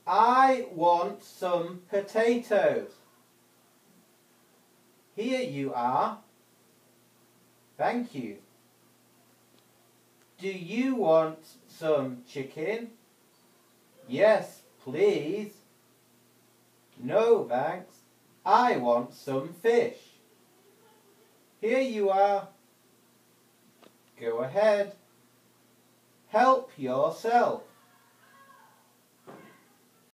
I want some potatoes. Here you are. Thank you. Do you want some chicken? Yes, please. No, thanks. I want some fish. Here you are. Go ahead. Help yourself.